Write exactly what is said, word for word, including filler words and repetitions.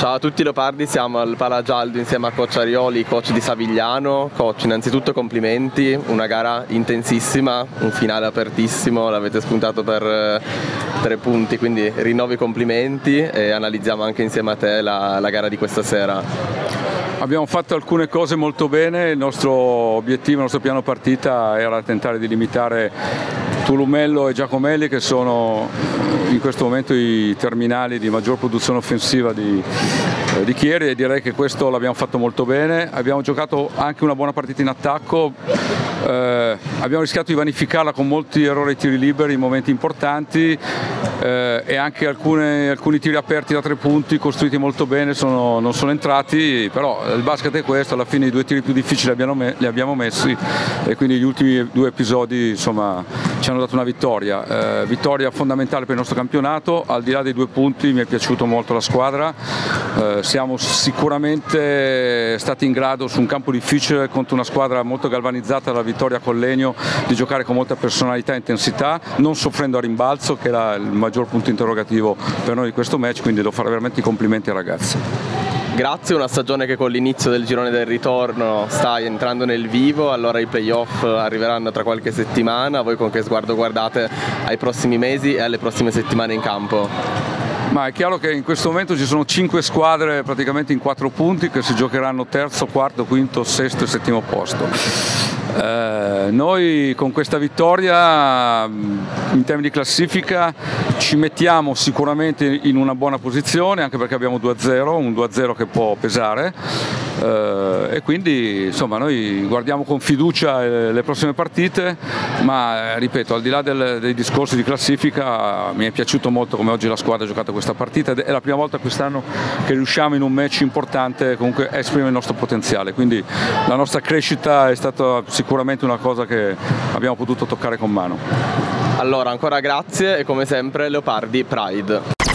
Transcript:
Ciao a tutti Leopardi, siamo al Pala Gialdo insieme a coach Arioli, coach di Savigliano. Coach, innanzitutto complimenti, una gara intensissima, un finale apertissimo, l'avete spuntato per eh, tre punti, quindi rinnovo i complimenti e analizziamo anche insieme a te la, la gara di questa sera. Abbiamo fatto alcune cose molto bene, il nostro obiettivo, il nostro piano partita era tentare di limitare Tulumello e Giacomelli, che sono in questo momento i terminali di maggior produzione offensiva di, eh, di Chieri, e direi che questo l'abbiamo fatto molto bene. Abbiamo giocato anche una buona partita in attacco, eh, abbiamo rischiato di vanificarla con molti errori ai tiri liberi in momenti importanti, eh, e anche alcune, alcuni tiri aperti da tre punti costruiti molto bene sono, non sono entrati, però il basket è questo, alla fine i due tiri più difficili li abbiamo, li abbiamo messi, e quindi gli ultimi due episodi insomma ci hanno dato una vittoria, eh, vittoria fondamentale per il nostro campionato. Al di là dei due punti mi è piaciuto molto la squadra, eh, siamo sicuramente stati in grado su un campo difficile contro una squadra molto galvanizzata dalla vittoria con Legno di giocare con molta personalità e intensità, non soffrendo a rimbalzo, che era il maggior punto interrogativo per noi di questo match, quindi devo fare veramente i complimenti ai ragazzi. Grazie, una stagione che con l'inizio del girone del ritorno sta entrando nel vivo, allora i playoff arriveranno tra qualche settimana. Voi con che sguardo guardate ai prossimi mesi e alle prossime settimane in campo? Ma è chiaro che in questo momento ci sono cinque squadre praticamente in quattro punti che si giocheranno terzo, quarto, quinto, sesto e settimo posto. Eh, noi con questa vittoria in termini di classifica ci mettiamo sicuramente in una buona posizione, anche perché abbiamo due a zero, un due a zero che può pesare, eh, e quindi insomma noi guardiamo con fiducia le prossime partite, ma eh, ripeto, al di là del, dei discorsi di classifica mi è piaciuto molto come oggi la squadra ha giocato questa partita, è la prima volta quest'anno che riusciamo in un match importante comunque a esprimere il nostro potenziale, quindi la nostra crescita è stata sicuramente una cosa che abbiamo potuto toccare con mano. Allora ancora grazie e come sempre Leopardi Pride.